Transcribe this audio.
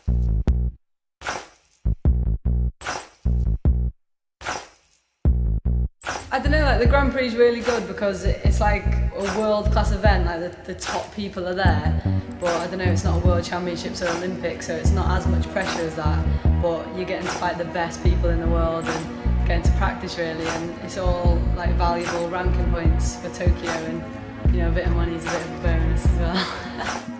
I don't know, like the Grand Prix is really good because it's like a world-class event, like the top people are there, but I don't know, it's not a World Championships or Olympics, so it's not as much pressure as that, but you're getting to fight the best people in the world and getting to practice really, and it's all like valuable ranking points for Tokyo, and you know, a bit of money is a bit of a bonus as well.